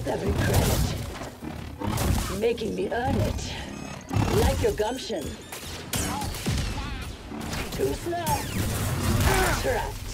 worth every credit. Making me earn it. Like your gumption. Too slow. Trapped.